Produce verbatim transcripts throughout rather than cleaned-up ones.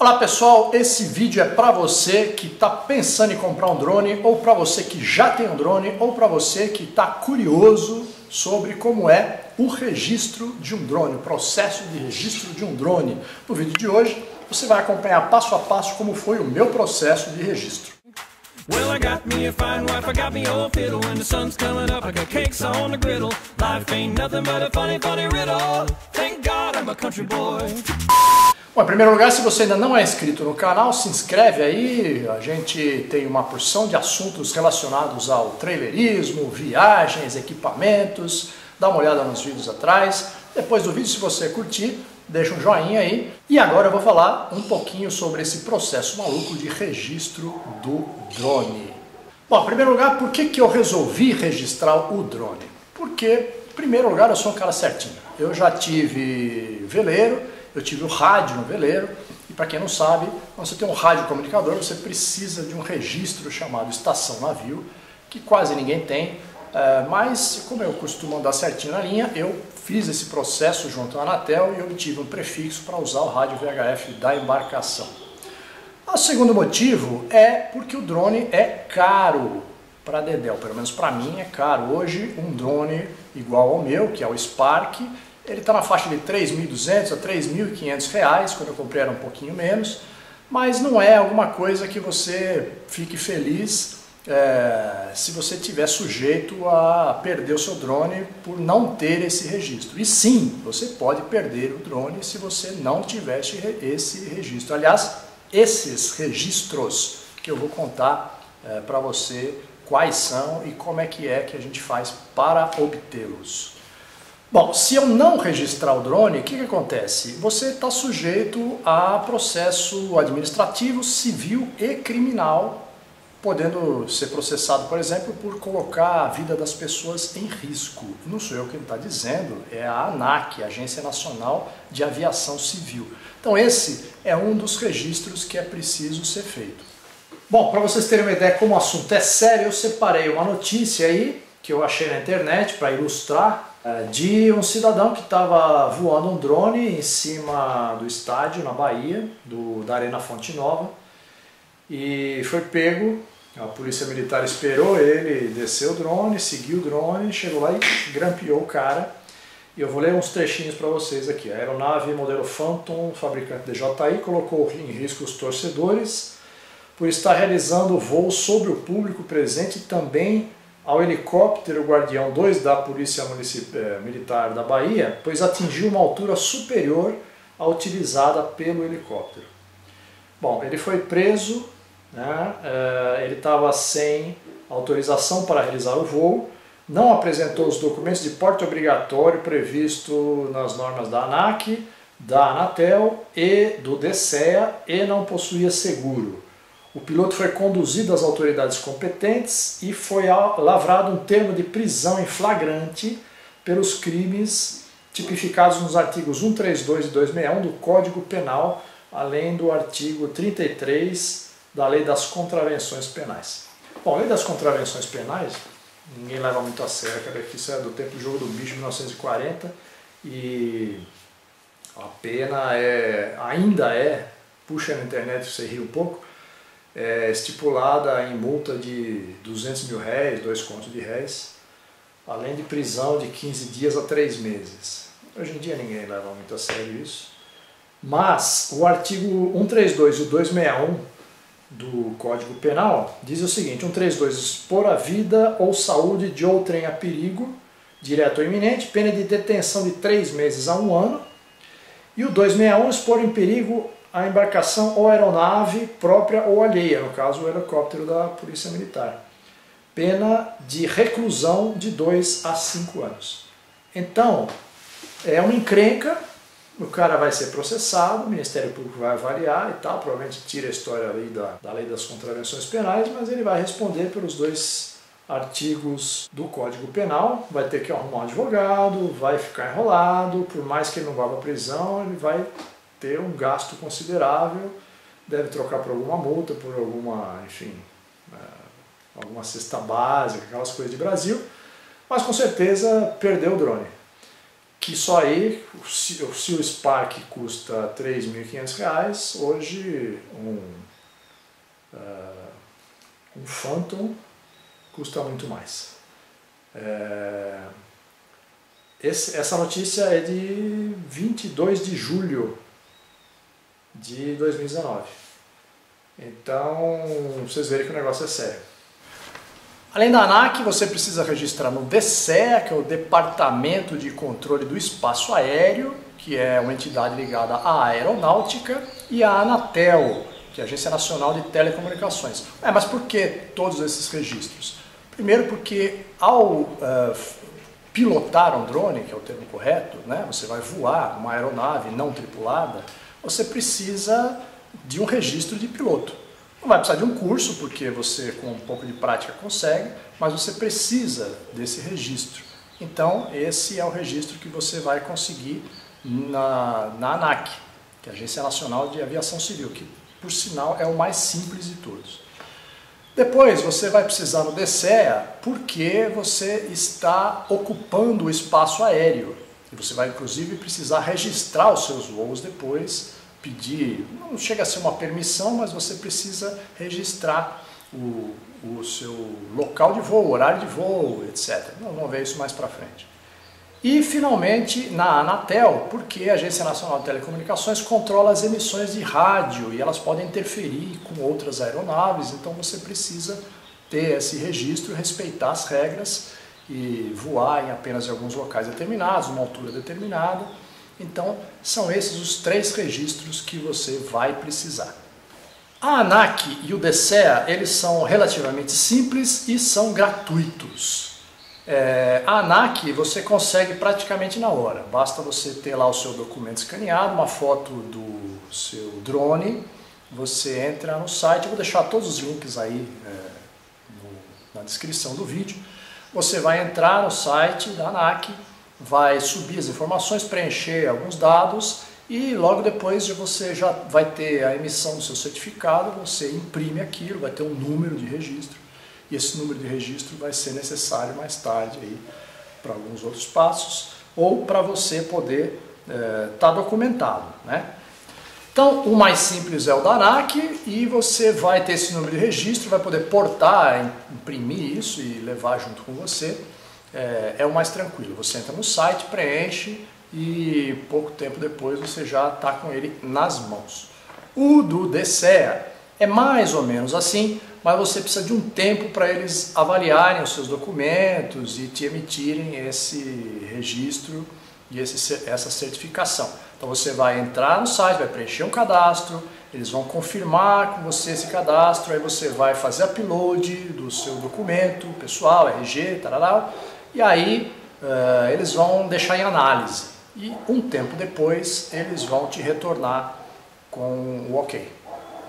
Olá pessoal, esse vídeo é para você que está pensando em comprar um drone, ou para você que já tem um drone, ou para você que está curioso sobre como é o registro de um drone, o processo de registro de um drone. No vídeo de hoje você vai acompanhar passo a passo como foi o meu processo de registro. Well, I got me a fine wife, I got me old fiddle. When the sun's coming up, I got cakes on the griddle. Life ain't nothing but a funny, funny riddle. Thank God I'm a country boy. Bom, em primeiro lugar, se você ainda não é inscrito no canal, se inscreve aí. A gente tem uma porção de assuntos relacionados ao trailerismo, viagens, equipamentos. Dá uma olhada nos vídeos atrás. Depois do vídeo, se você curtir, deixa um joinha aí. E agora eu vou falar um pouquinho sobre esse processo maluco de registro do drone. Bom, em primeiro lugar, por que que eu resolvi registrar o drone? Porque, em primeiro lugar, eu sou um cara certinho. Eu já tive veleiro, eu tive o rádio no veleiro, e para quem não sabe, quando você tem um rádio comunicador, você precisa de um registro chamado estação navio, que quase ninguém tem, mas como eu costumo andar certinho na linha, eu fiz esse processo junto à Anatel e obtive um prefixo para usar o rádio V H F da embarcação. O segundo motivo é porque o drone é caro para Dedéu, pelo menos para mim é caro. Hoje um drone igual ao meu, que é o Spark, ele está na faixa de três mil e duzentos a três mil e quinhentos reais, quando eu comprei era um pouquinho menos, mas não é alguma coisa que você fique feliz é, se você estiver sujeito a perder o seu drone por não ter esse registro. E sim, você pode perder o drone se você não tiver esse registro. Aliás, esses registros que eu vou contar é, para você quais são e como é que é que a gente faz para obtê-los. Bom, se eu não registrar o drone, o que que acontece? Você está sujeito a processo administrativo, civil e criminal, podendo ser processado, por exemplo, por colocar a vida das pessoas em risco. Não sou eu quem está dizendo, é a ANAC, Agência Nacional de Aviação Civil. Então esse é um dos registros que é preciso ser feito. Bom, para vocês terem uma ideia como o assunto é sério, eu separei uma notícia aí que eu achei na internet para ilustrar, de um cidadão que estava voando um drone em cima do estádio na Bahia, do, da Arena Fonte Nova, e foi pego. A polícia militar esperou ele, desceu o drone, seguiu o drone, chegou lá e grampeou o cara. E eu vou ler uns trechinhos para vocês aqui. A aeronave modelo Phantom, fabricante D J I, colocou em risco os torcedores por estar realizando voo sobre o público presente e também ao helicóptero Guardião dois da Polícia Militar da Bahia, pois atingiu uma altura superior à utilizada pelo helicóptero. Bom, ele foi preso, né? Ele estava sem autorização para realizar o voo, não apresentou os documentos de porte obrigatório previsto nas normas da ANAC, da Anatel e do DSEA e não possuía seguro. O piloto foi conduzido às autoridades competentes e foi lavrado um termo de prisão em flagrante pelos crimes tipificados nos artigos cento e trinta e dois e duzentos e sessenta e um do Código Penal, além do artigo trinta e três da Lei das Contravenções Penais. Bom, a Lei das Contravenções Penais, ninguém leva muito a sério, cara, que isso é do tempo do Jogo do Bicho, mil novecentos e quarenta, e a pena é, ainda é, puxa na internet você ri um pouco, é estipulada em multa de duzentos mil réis, dois contos de réis, além de prisão de quinze dias a três meses. Hoje em dia ninguém leva muito a sério isso. Mas o artigo cento e trinta e dois e o duzentos e sessenta e um do Código Penal diz o seguinte: cento e trinta e dois, expor a vida ou saúde de outrem a perigo, direto ou iminente, pena de detenção de três meses a um ano. E o duzentos e sessenta e um, expor em perigo a embarcação ou aeronave própria ou alheia, no caso o helicóptero da Polícia Militar. Pena de reclusão de dois a cinco anos. Então, é uma encrenca, o cara vai ser processado, o Ministério Público vai avaliar e tal, provavelmente tira a história ali da, da Lei das Contravenções Penais, mas ele vai responder pelos dois artigos do Código Penal, vai ter que arrumar um advogado, vai ficar enrolado, por mais que ele não vá para a prisão, ele vai ter um gasto considerável, deve trocar por alguma multa, por alguma, enfim, é, alguma cesta básica, aquelas coisas de Brasil, mas com certeza perdeu o drone. que só aí, se, se o Spark custa três mil e quinhentos reais, hoje um, uh, um Phantom custa muito mais. É, esse, essa notícia é de vinte e dois de julho de dois mil e dezenove. Então, vocês verem que o negócio é sério. Além da ANAC, você precisa registrar no D C E A, que é o Departamento de Controle do Espaço Aéreo, que é uma entidade ligada à aeronáutica, e a Anatel, que é a Agência Nacional de Telecomunicações. É, mas por que todos esses registros? Primeiro porque ao uh, pilotar um drone, que é o termo correto, né, você vai voar uma aeronave não tripulada, você precisa de um registro de piloto. Não vai precisar de um curso, porque você com um pouco de prática consegue, mas você precisa desse registro. Então esse é o registro que você vai conseguir na, na ANAC, que é a Agência Nacional de Aviação Civil, que por sinal é o mais simples de todos. Depois você vai precisar no D C E A porque você está ocupando o espaço aéreo. E você vai inclusive precisar registrar os seus voos depois, pedir, não chega a ser uma permissão, mas você precisa registrar o, o seu local de voo, horário de voo, etcétera. Nós vamos ver isso mais para frente. E finalmente na Anatel, porque a Agência Nacional de Telecomunicações controla as emissões de rádio e elas podem interferir com outras aeronaves, então você precisa ter esse registro, respeitar as regras e voar em apenas em alguns locais determinados, uma altura determinada. Então são esses os três registros que você vai precisar. A ANAC e o D C E A, eles são relativamente simples e são gratuitos. É, a ANAC você consegue praticamente na hora, basta você ter lá o seu documento escaneado, uma foto do seu drone, você entra no site, eu vou deixar todos os links aí é, no, na descrição do vídeo. Você vai entrar no site da ANAC, vai subir as informações, preencher alguns dados e logo depois você já vai ter a emissão do seu certificado, você imprime aquilo, vai ter um número de registro. E esse número de registro vai ser necessário mais tarde aí para alguns outros passos ou para você poder estar é, tá documentado, né? Então o mais simples é o da ANAC e você vai ter esse número de registro, vai poder portar, imprimir isso e levar junto com você. É, é o mais tranquilo, você entra no site, preenche e pouco tempo depois você já está com ele nas mãos. O do D C E A é mais ou menos assim, mas você precisa de um tempo para eles avaliarem os seus documentos e te emitirem esse registro e esse, essa certificação. Então você vai entrar no site, vai preencher um cadastro, eles vão confirmar com você esse cadastro, aí você vai fazer upload do seu documento pessoal, R G, tarará, e aí uh, eles vão deixar em análise. E um tempo depois eles vão te retornar com o ok.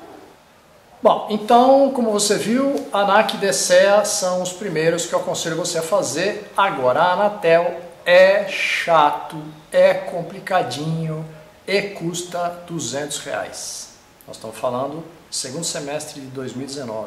Bom, então, como você viu, a ANAC e D C E A são os primeiros que eu aconselho você a fazer. Agora, a Anatel é chato, é complicadinho e custa duzentos reais. Nós estamos falando segundo semestre de dois mil e dezenove.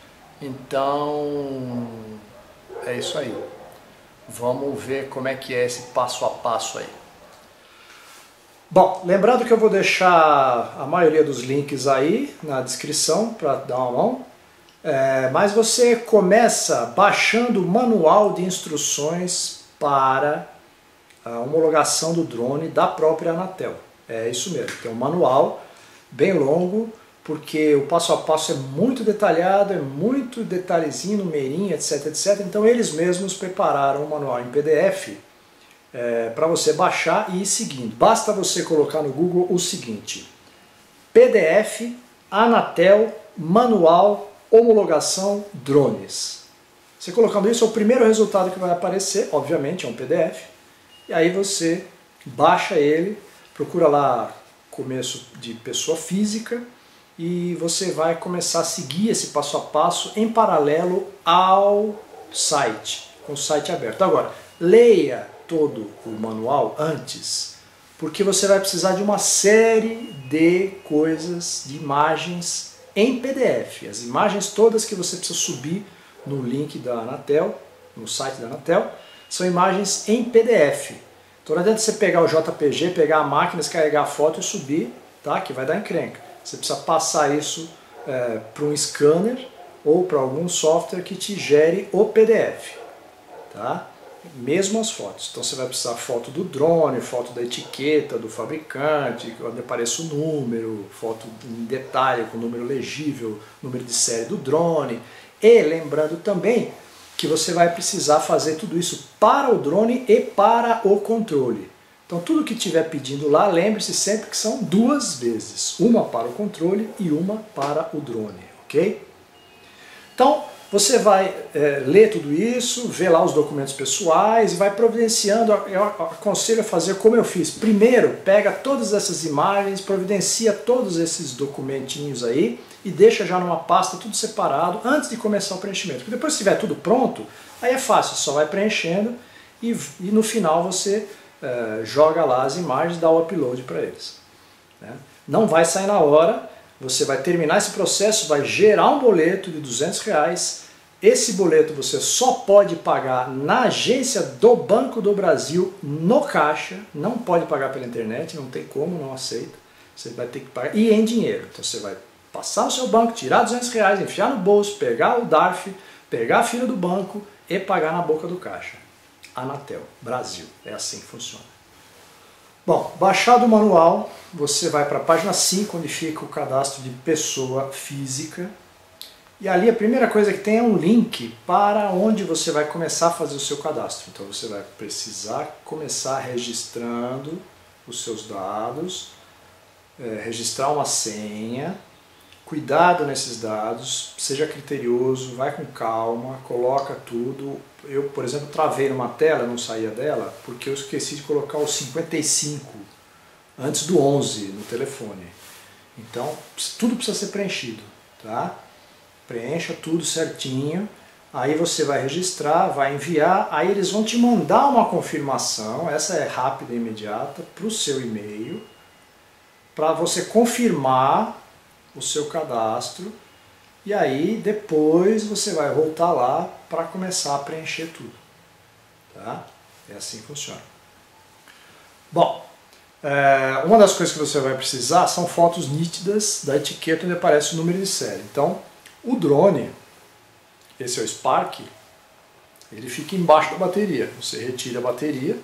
Então, é isso aí. Vamos ver como é que é esse passo a passo aí. Bom, lembrando que eu vou deixar a maioria dos links aí na descrição para dar uma mão, é, mas você começa baixando o manual de instruções para a homologação do drone da própria Anatel. É isso mesmo, tem um manual bem longo, porque o passo a passo é muito detalhado, é muito detalhezinho, numerinho, etc, etcétera. Então eles mesmos prepararam um manual em P D F É, para você baixar e ir seguindo. Basta você colocar no Google o seguinte: P D F, Anatel, Manual, Homologação, Drones. Você colocando isso, é o primeiro resultado que vai aparecer, obviamente é um P D F, e aí você baixa ele, procura lá começo de pessoa física, e você vai começar a seguir esse passo a passo em paralelo ao site, com o site aberto. Agora, leia todo o manual antes, porque você vai precisar de uma série de coisas, de imagens em P D F. As imagens todas que você precisa subir no link da Anatel, no site da Anatel, são imagens em P D F. Então não adianta você pegar o J P G, pegar a máquina, descarregar a foto e subir, tá? Que vai dar encrenca. Você precisa passar isso é, para um scanner ou para algum software que te gere o P D F, tá? Mesmo as fotos. Então você vai precisar foto do drone, foto da etiqueta do fabricante, onde apareça o número, foto em detalhe com número legível, número de série do drone. E lembrando também que você vai precisar fazer tudo isso para o drone e para o controle. Então tudo que estiver pedindo lá, lembre-se sempre que são duas vezes. Uma para o controle e uma para o drone, ok? Então você vai é, ler tudo isso, ver lá os documentos pessoais e vai providenciando. Eu aconselho a fazer como eu fiz. Primeiro, pega todas essas imagens, providencia todos esses documentinhos aí e deixa já numa pasta tudo separado antes de começar o preenchimento. Porque depois que estiver tudo pronto, aí é fácil, só vai preenchendo e, e no final você é, joga lá as imagens e dá o upload para eles. Né? Não vai sair na hora. Você vai terminar esse processo, vai gerar um boleto de duzentos reais. Esse boleto você só pode pagar na agência do Banco do Brasil, no caixa. Não pode pagar pela internet, não tem como, não aceita. Você vai ter que pagar, e em dinheiro. Então você vai passar no seu banco, tirar duzentos reais, enfiar no bolso, pegar o D A R F, pegar a fila do banco e pagar na boca do caixa. Anatel, Brasil, é assim que funciona. Bom, baixado o manual, você vai para a página cinco, onde fica o cadastro de pessoa física. E ali a primeira coisa que tem é um link para onde você vai começar a fazer o seu cadastro. Então você vai precisar começar registrando os seus dados, é, registrar uma senha. Cuidado nesses dados, seja criterioso, vai com calma, coloca tudo. Eu, por exemplo, travei numa tela, não saía dela, porque eu esqueci de colocar o cinquenta e cinco antes do onze no telefone. Então, tudo precisa ser preenchido, tá? Preencha tudo certinho, aí você vai registrar, vai enviar, aí eles vão te mandar uma confirmação, essa é rápida e imediata, para o seu e-mail, para você confirmar o seu cadastro, e aí depois você vai voltar lá para começar a preencher tudo. Tá? É assim que funciona. Bom, é, uma das coisas que você vai precisar são fotos nítidas da etiqueta onde aparece o número de série. Então, o drone, esse é o Spark, ele fica embaixo da bateria. Você retira a bateria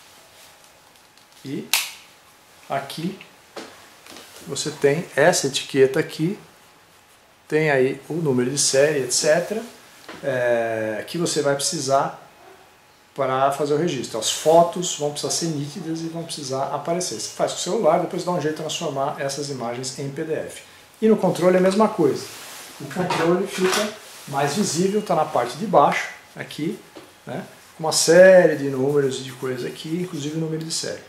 e aqui você tem essa etiqueta aqui, tem aí o número de série, etcétera, é, que você vai precisar para fazer o registro. As fotos vão precisar ser nítidas e vão precisar aparecer. Você faz com o celular, depois dá um jeito de transformar essas imagens em P D F. E no controle é a mesma coisa. O controle fica mais visível, está na parte de baixo, aqui, né, com uma série de números e de coisas aqui, inclusive o número de série.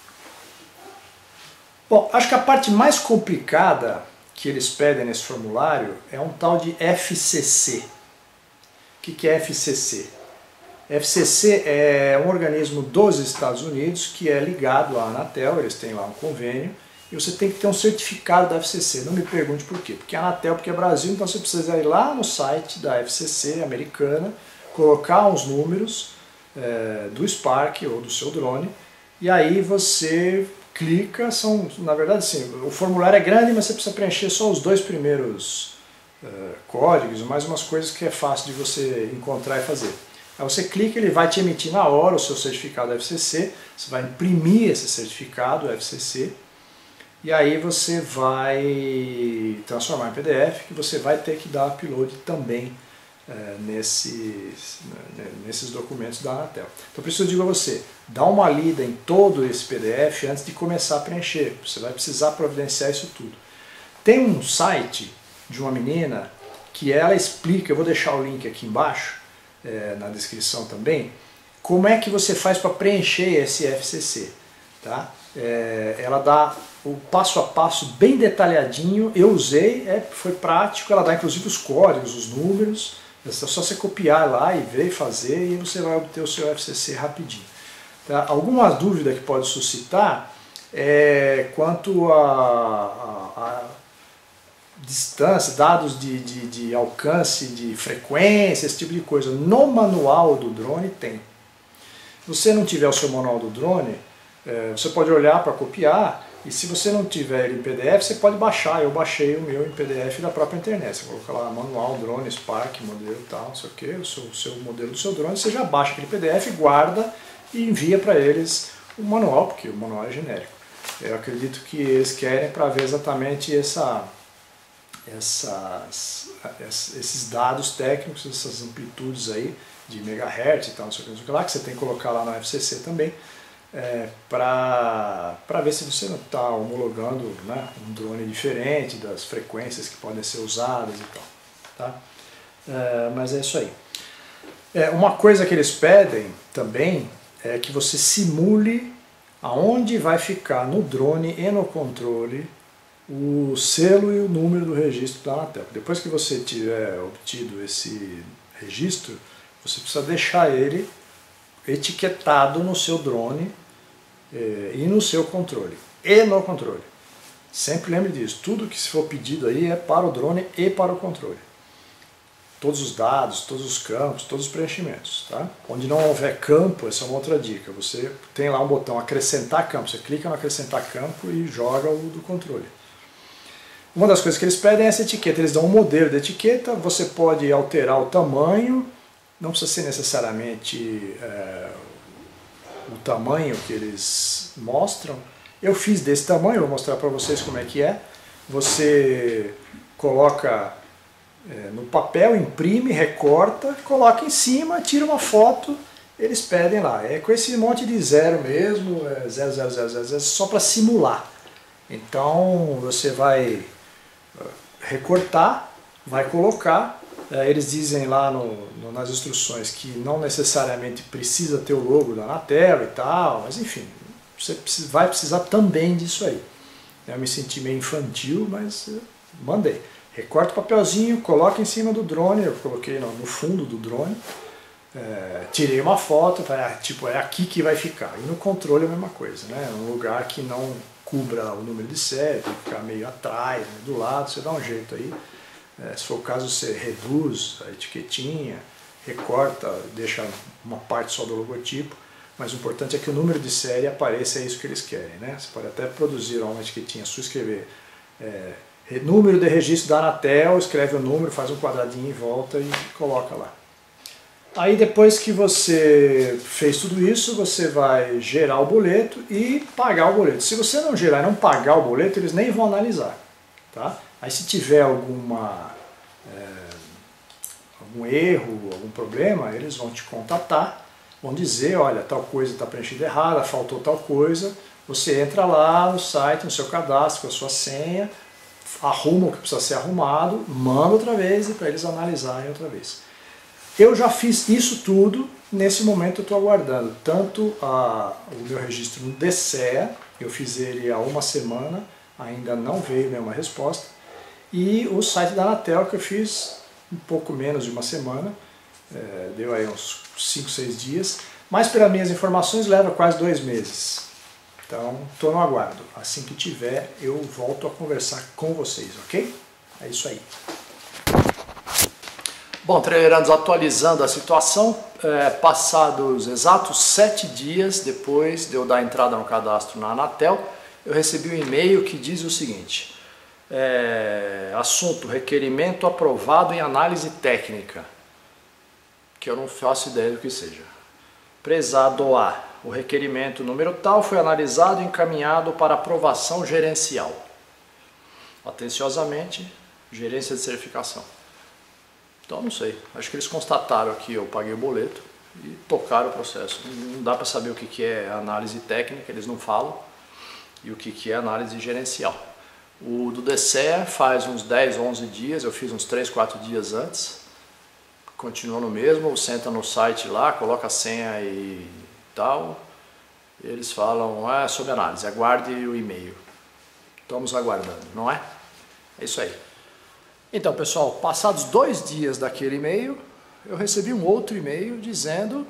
Bom, acho que a parte mais complicada que eles pedem nesse formulário é um tal de F C C. O que é F C C? F C C é um organismo dos Estados Unidos que é ligado à Anatel, eles têm lá um convênio, e você tem que ter um certificado da F C C. Não me pergunte por quê. Porque é Anatel, porque é Brasil, então você precisa ir lá no site da F C C americana, colocar uns números é, do Spark ou do seu drone, e aí você clica, são, na verdade, sim, o formulário é grande, mas você precisa preencher só os dois primeiros uh, códigos, mais umas coisas que é fácil de você encontrar e fazer. Aí você clica, ele vai te emitir na hora o seu certificado F C C, você vai imprimir esse certificado F C C, e aí você vai transformar em P D F, que você vai ter que dar upload também é, nesses, nesses documentos da Anatel. Então por isso eu digo a você, dá uma lida em todo esse P D F antes de começar a preencher. Você vai precisar providenciar isso tudo. Tem um site de uma menina que ela explica, eu vou deixar o link aqui embaixo, é, na descrição também, como é que você faz para preencher esse F C C. Tá? É, ela dá o passo a passo bem detalhadinho, eu usei, é, foi prático, ela dá inclusive os códigos, os números, é só você copiar lá e ver e fazer e você vai obter o seu F C C rapidinho. Tá? Alguma dúvida que pode suscitar é quanto a, a, a distância, dados de, de, de alcance, de frequência, esse tipo de coisa. No manual do drone tem. você não tiver o seu manual do drone, é, você pode olhar para copiar, e se você não tiver ele em P D F, você pode baixar. Eu baixei o meu em P D F da própria internet. Você coloca lá manual, drone, Spark, modelo e tal, não sei o que, o seu, o seu modelo do seu drone, você já baixa aquele P D F, guarda e envia para eles o manual, porque o manual é genérico. Eu acredito que eles querem para ver exatamente essa, essas, esses dados técnicos, essas amplitudes aí de megahertz e tal, não sei o que, não sei o que lá, que você tem que colocar lá no F C C também, é, para ver se você não está homologando, né, um drone diferente das frequências que podem ser usadas e tal. Tá? É, mas é isso aí. É, uma coisa que eles pedem também é que você simule aonde vai ficar no drone e no controle o selo e o número do registro da Anatel. Depois que você tiver obtido esse registro, você precisa deixar ele etiquetado no seu drone eh, e no seu controle. E no controle. Sempre lembre disso, tudo que se for pedido aí é para o drone e para o controle. Todos os dados, todos os campos, todos os preenchimentos. Tá? Onde não houver campo, essa é uma outra dica. Você tem lá um botão acrescentar campo, você clica no acrescentar campo e joga o do controle. Uma das coisas que eles pedem é essa etiqueta. Eles dão um modelo de etiqueta, você pode alterar o tamanho, não precisa ser necessariamente é, o tamanho que eles mostram. Eu fiz desse tamanho, vou mostrar para vocês como é que é. Você coloca É, no papel, imprime, recorta, coloca em cima, tira uma foto, eles pedem lá. É com esse monte de zero mesmo, é zero, zero, zero, zero, zero, só para simular. Então você vai recortar, vai colocar, é, eles dizem lá no, no, nas instruções que não necessariamente precisa ter o logo da Anatel e tal, mas enfim, você precisa, vai precisar também disso aí. Eu me senti meio infantil, mas mandei. Recorta o papelzinho, coloca em cima do drone, eu coloquei no, no fundo do drone, é, tirei uma foto, é, tipo, é aqui que vai ficar. E no controle é a mesma coisa, né? Um lugar que não cubra o número de série, tem que ficar meio atrás, né, do lado, você dá um jeito aí. É, se for o caso, você reduz a etiquetinha, recorta, deixa uma parte só do logotipo, mas o importante é que o número de série apareça, é isso que eles querem, né? Você pode até produzir uma etiquetinha sua, escrever é, número de registro da Anatel, escreve o número, faz um quadradinho em volta e coloca lá. Aí depois que você fez tudo isso, você vai gerar o boleto e pagar o boleto. Se você não gerar e não pagar o boleto, eles nem vão analisar. Tá? Aí se tiver alguma, é, algum erro, algum problema, eles vão te contatar, vão dizer, olha, tal coisa está preenchida errada, faltou tal coisa. Você entra lá no site, no seu cadastro, com a sua senha, arruma o que precisa ser arrumado, manda outra vez e para eles analisarem outra vez. Eu já fiz isso tudo, nesse momento eu estou aguardando tanto a, o meu registro no D C E A, eu fiz ele há uma semana, ainda não veio nenhuma resposta, e o site da Anatel que eu fiz um pouco menos de uma semana, é, deu aí uns cinco, seis dias, mas pelas minhas informações leva quase dois meses. Então, estou no aguardo. Assim que tiver, eu volto a conversar com vocês, ok? É isso aí. Bom, Trailerandos, atualizando a situação, é, passados exatos sete dias depois de eu dar entrada no cadastro na Anatel, eu recebi um e-mail que diz o seguinte, é, assunto, requerimento aprovado em análise técnica, que eu não faço ideia do que seja. Prezado A. O requerimento número tal foi analisado e encaminhado para aprovação gerencial. Atenciosamente, gerência de certificação. Então não sei, acho que eles constataram que eu paguei o boleto e tocaram o processo. Não dá para saber o que é análise técnica, eles não falam, e o que é análise gerencial. O do D C E A faz uns dez, onze dias, eu fiz uns três, quatro dias antes, continua no mesmo, você entra no site lá, coloca a senha e tal, e eles falam, ah, sob análise, aguarde o e-mail. Estamos aguardando, não é? É isso aí. Então, pessoal, passados dois dias daquele e-mail, eu recebi um outro e-mail dizendo,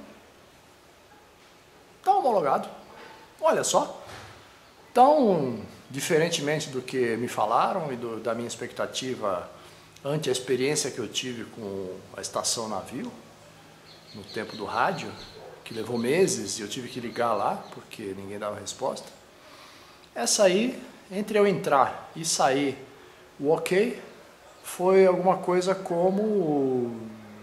está homologado, olha só. Então, diferentemente do que me falaram e do, da minha expectativa ante a experiência que eu tive com a estação navio, no tempo do rádio, que levou meses e eu tive que ligar lá, porque ninguém dava resposta. Essa aí, entre eu entrar e sair o ok, foi alguma coisa como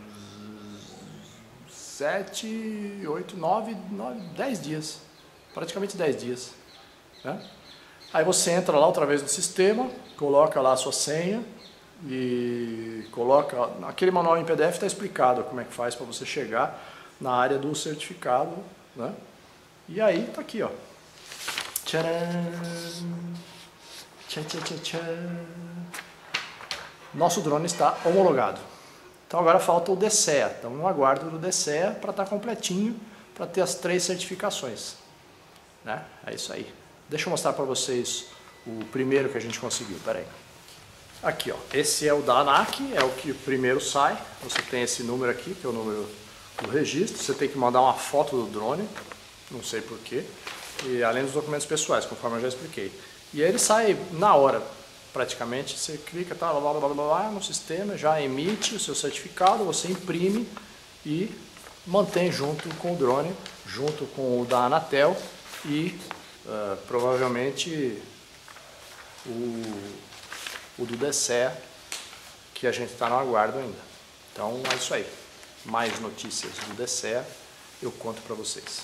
sete, oito, nove, nove, dez dias, praticamente dez dias, né? Aí você entra lá outra vez no sistema, coloca lá a sua senha e coloca, aquele manual em P D F está explicado como é que faz para você chegar na área do certificado, né? E aí tá aqui, ó. Tcharam! Tchan, tchan, tchan, tchan. Nosso drone está homologado. Então agora falta o D C E A. Então no aguardo do D C E A para estar completinho, para ter as três certificações, né? É isso aí. Deixa eu mostrar para vocês o primeiro que a gente conseguiu. Pera aí. Aqui, ó. Esse é o da ANAC, é o que primeiro sai. Você tem esse número aqui, que é o número do registro. Você tem que mandar uma foto do drone, não sei porquê. E além dos documentos pessoais, conforme eu já expliquei. E aí ele sai na hora, praticamente. Você clica, tá, blá, blá, blá, blá, blá, no sistema, já emite o seu certificado, você imprime e mantém junto com o drone, junto com o da Anatel e uh, provavelmente o, o do D C E A, que a gente está no aguardo ainda. Então é isso aí. Mais notícias do D C E A eu conto para vocês.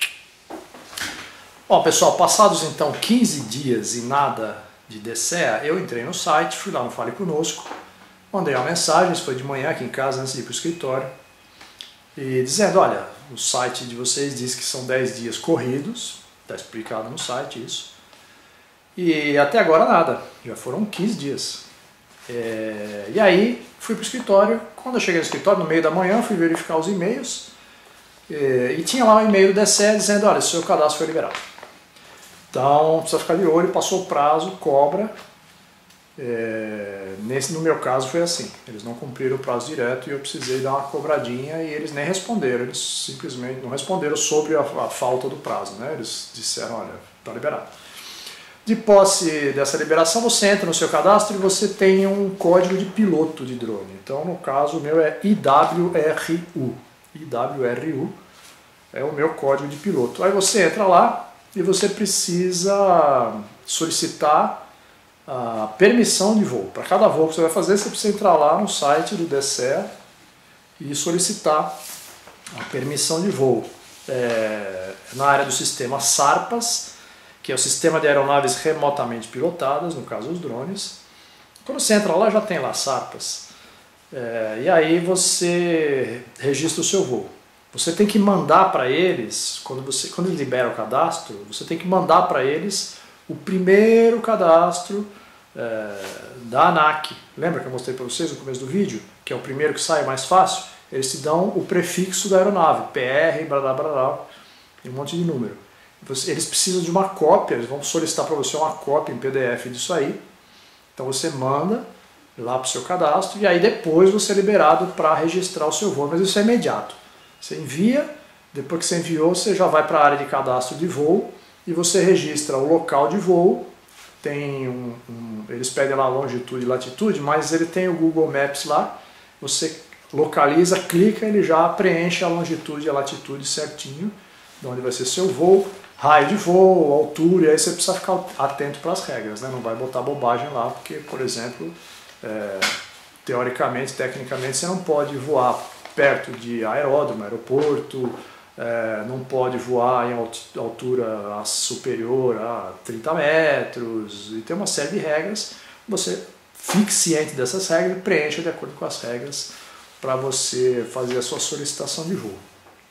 Bom, pessoal, passados então quinze dias e nada de D C E A, eu entrei no site, fui lá no Fale Conosco, mandei uma mensagem, isso foi de manhã aqui em casa antes de ir para o escritório, e dizendo, olha, o site de vocês diz que são dez dias corridos, está explicado no site isso, e até agora nada, já foram quinze dias. É, e aí fui para o escritório, quando eu cheguei no escritório, no meio da manhã, fui verificar os e-mails, e, e tinha lá um e-mail do D C E A dizendo, olha, seu cadastro foi liberado. Então, precisa ficar de olho, passou o prazo, cobra. É, nesse, no meu caso foi assim, eles não cumpriram o prazo direto e eu precisei dar uma cobradinha e eles nem responderam, eles simplesmente não responderam sobre a, a falta do prazo, né? Eles disseram, olha, está liberado. De posse dessa liberação, você entra no seu cadastro e você tem um código de piloto de drone. Então, no caso, o meu é I W R U. I W R U é o meu código de piloto. Aí você entra lá, e você precisa solicitar a permissão de voo. Para cada voo que você vai fazer, você precisa entrar lá no site do D C E A e solicitar a permissão de voo. É, na área do sistema SARPAS, que é o Sistema de Aeronaves Remotamente Pilotadas, no caso os drones. Quando você entra lá, já tem lá SARPAS. É, e aí você registra o seu voo. Você tem que mandar para eles, quando, você, quando ele libera o cadastro, você tem que mandar para eles o primeiro cadastro é, da ANAC. Lembra que eu mostrei para vocês no começo do vídeo? Que é o primeiro que sai mais fácil? Eles te dão o prefixo da aeronave, P R, blá blá blá blá, e um monte de número. Eles precisam de uma cópia, eles vão solicitar para você uma cópia em P D F disso aí. Então você manda lá para o seu cadastro e aí depois você é liberado para registrar o seu voo, mas isso é imediato. Você envia, depois que você enviou, você já vai para a área de cadastro de voo e você registra o local de voo. Tem um, um, eles pedem lá longitude e latitude, mas ele tem o Google Maps lá. Você localiza, clica, ele já preenche a longitude e a latitude certinho, de onde vai ser seu voo, raio de voo, altura, e aí você precisa ficar atento para as regras, né? Não vai botar bobagem lá, porque, por exemplo, é, teoricamente, tecnicamente, você não pode voar perto de aeródromo, aeroporto, é, não pode voar em altura superior a trinta metros, e tem uma série de regras. Você fique ciente dessas regras e preencha de acordo com as regras para você fazer a sua solicitação de voo.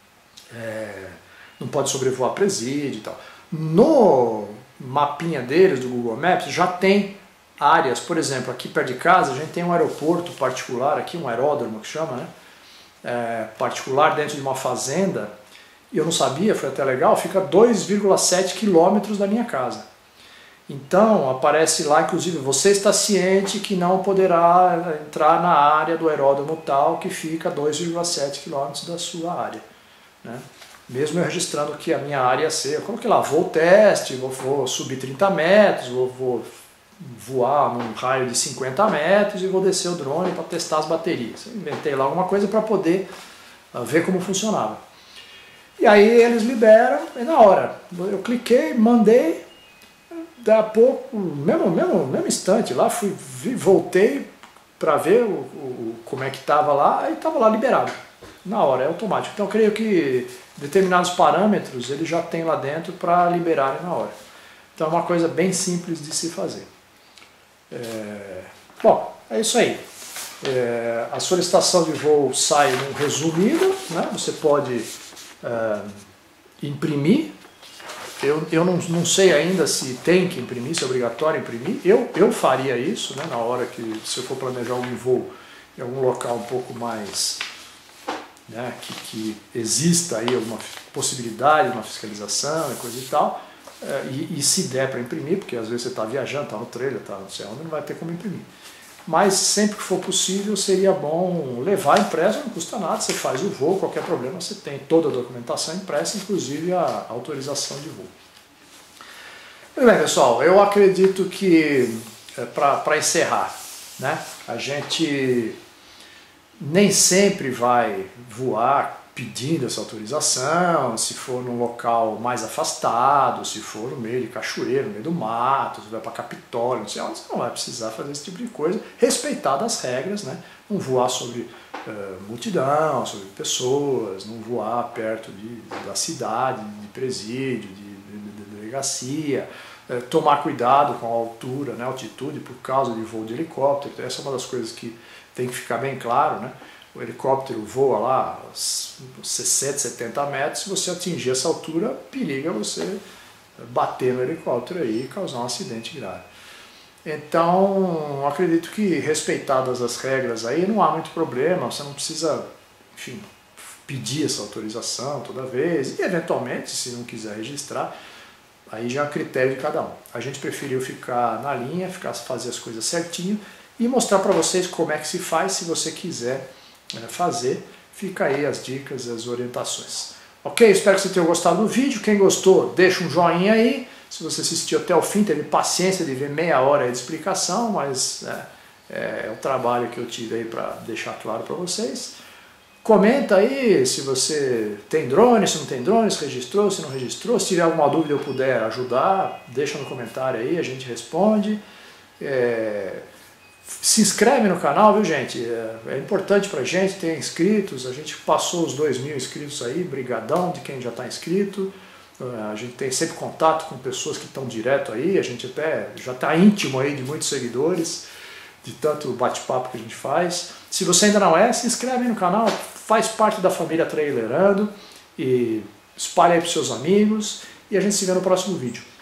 É, não pode sobrevoar presídio e tal. No mapinha deles, do Google Maps, já tem áreas, por exemplo, aqui perto de casa a gente tem um aeroporto particular, aqui um aeródromo que chama, né? É, particular dentro de uma fazenda, e eu não sabia, foi até legal, fica dois vírgula sete quilômetros da minha casa. Então aparece lá, inclusive, você está ciente que não poderá entrar na área do aeródromo tal, que fica a dois vírgula sete quilômetros da sua área, né? Mesmo eu registrando que a minha área ia ser, eu coloquei lá, voo teste, vou, vou subir trinta metros, vou, vou voar num raio de cinquenta metros e vou descer o drone para testar as baterias. Eu inventei lá alguma coisa para poder uh, ver como funcionava. E aí eles liberam, e na hora, eu cliquei, mandei, daí a pouco, mesmo, mesmo, mesmo instante lá, fui, vi, voltei para ver o, o, como é que estava lá, e estava lá liberado, na hora, é automático. Então eu creio que determinados parâmetros ele já tem lá dentro para liberarem na hora. Então é uma coisa bem simples de se fazer. É... Bom, é isso aí. É... A solicitação de voo sai num resumido, né? Você pode é... imprimir. Eu, eu não, não sei ainda se tem que imprimir, se é obrigatório imprimir. Eu, eu faria isso, né? Na hora que, se eu for planejar um voo em algum local um pouco mais... Né, que, que exista aí alguma possibilidade, uma fiscalização e coisa e tal, é, e, e se der para imprimir, porque às vezes você está viajando, está no trailer, está não sei onde, não vai ter como imprimir. Mas sempre que for possível seria bom levar impresso, não custa nada, você faz o voo, qualquer problema você tem toda a documentação impressa, inclusive a autorização de voo. Muito bem, pessoal, eu acredito que, é, para encerrar, né, a gente... nem sempre vai voar pedindo essa autorização, se for num local mais afastado, se for no meio de cachoeira, no meio do mato, se vai para Capitólio, não sei onde, você não vai precisar fazer esse tipo de coisa, respeitar as regras, né? Não voar sobre uh, multidão, sobre pessoas, não voar perto de, da cidade, de presídio, de, de, de delegacia, uh, tomar cuidado com a altura, né, altitude, por causa de voo de helicóptero. Então, essa é uma das coisas que tem que ficar bem claro, né? O helicóptero voa lá sessenta, setenta metros, se você atingir essa altura, periga você bater no helicóptero aí e causar um acidente grave. Então, acredito que, respeitadas as regras aí, não há muito problema, você não precisa, enfim, pedir essa autorização toda vez, e eventualmente, se não quiser registrar, aí já é a critério de cada um. A gente preferiu ficar na linha, ficar, fazer as coisas certinho, e mostrar para vocês como é que se faz. Se você quiser é, fazer, fica aí as dicas, as orientações. Ok? Espero que você tenha gostado do vídeo. Quem gostou, deixa um joinha aí. Se você assistiu até o fim, teve paciência de ver meia hora de explicação, mas é, é o trabalho que eu tive aí para deixar claro para vocês. Comenta aí se você tem drone, se não tem drone, se registrou, se não registrou. Se tiver alguma dúvida eu puder ajudar, deixa no comentário aí, a gente responde. É... Se inscreve no canal, viu, gente? É importante pra gente ter inscritos. A gente passou os dois mil inscritos aí, brigadão de quem já está inscrito. A gente tem sempre contato com pessoas que estão direto aí. A gente até já está íntimo aí de muitos seguidores, de tanto bate-papo que a gente faz. Se você ainda não é, se inscreve aí no canal, faz parte da família Trailerando e espalha aí para seus amigos. E a gente se vê no próximo vídeo.